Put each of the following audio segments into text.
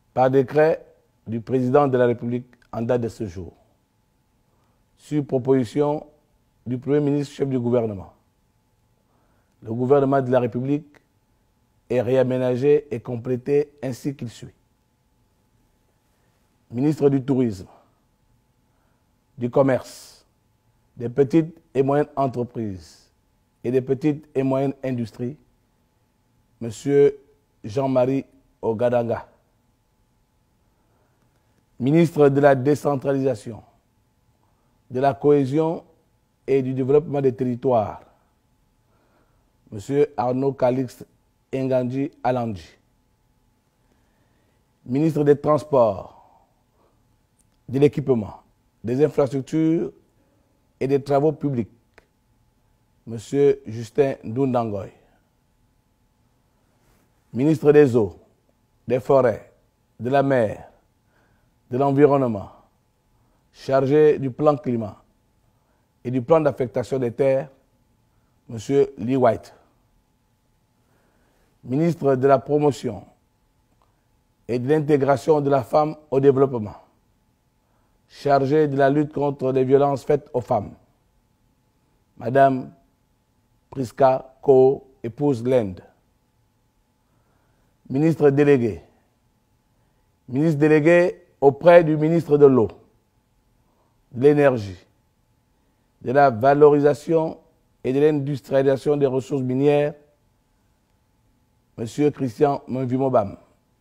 par décret du président de la République en date de ce jour, sur proposition du Premier ministre chef du gouvernement. Le gouvernement de la République est réaménagé et complété ainsi qu'il suit. Ministre du Tourisme, du Commerce, des petites et moyennes entreprises et des petites et moyennes industries, M. Jean-Marie Ogadanga. Ministre de la Décentralisation, de la Cohésion et du Développement des Territoires, M. Arnaud Calixte Ngandji Alandji. Ministre des Transports, de l'Équipement, des Infrastructures et des Travaux publics, M. Justin Ndoundangoy. Ministre des Eaux, des Forêts, de la Mer, de l'Environnement, chargé du plan climat et du plan d'affectation des terres, M. Lee White. Ministre de la Promotion et de l'intégration de la femme au développement, chargé de la lutte contre les violences faites aux femmes, Madame Priska Ko, épouse Lende. Ministre délégué auprès du ministre de l'Eau, de l'Énergie, de la valorisation et de l'industrialisation des ressources minières, M. Christian Mvimobam.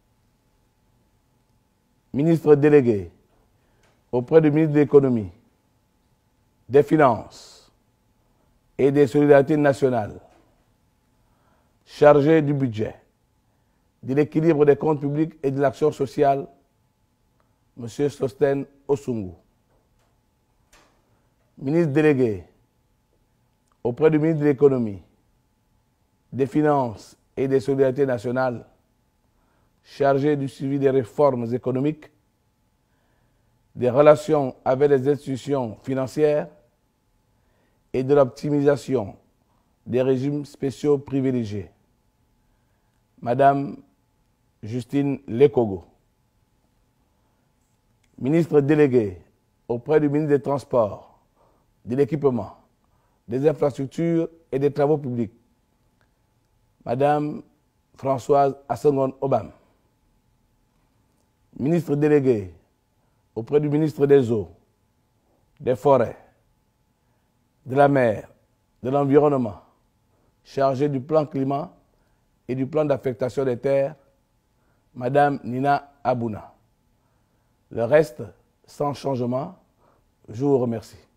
Ministre délégué auprès du ministre de l'Économie, des Finances et des Solidarités nationales, chargé du budget, de l'équilibre des comptes publics et de l'action sociale, M. Sosten Osungu. Ministre délégué auprès du ministre de l'Économie, des Finances et des Solidarités nationales, chargé du suivi des réformes économiques, des relations avec les institutions financières et de l'optimisation des régimes spéciaux privilégiés, Madame Justine Lekogo. Ministre délégué auprès du ministre des Transports, de l'Équipement, des Infrastructures et des Travaux publics, Madame Françoise Assengon Obam. Ministre délégué auprès du ministre des Eaux, des Forêts, de la Mer, de l'Environnement, chargé du plan climat et du plan d'affectation des terres, Madame Nina Abouna. Le reste, sans changement, je vous remercie.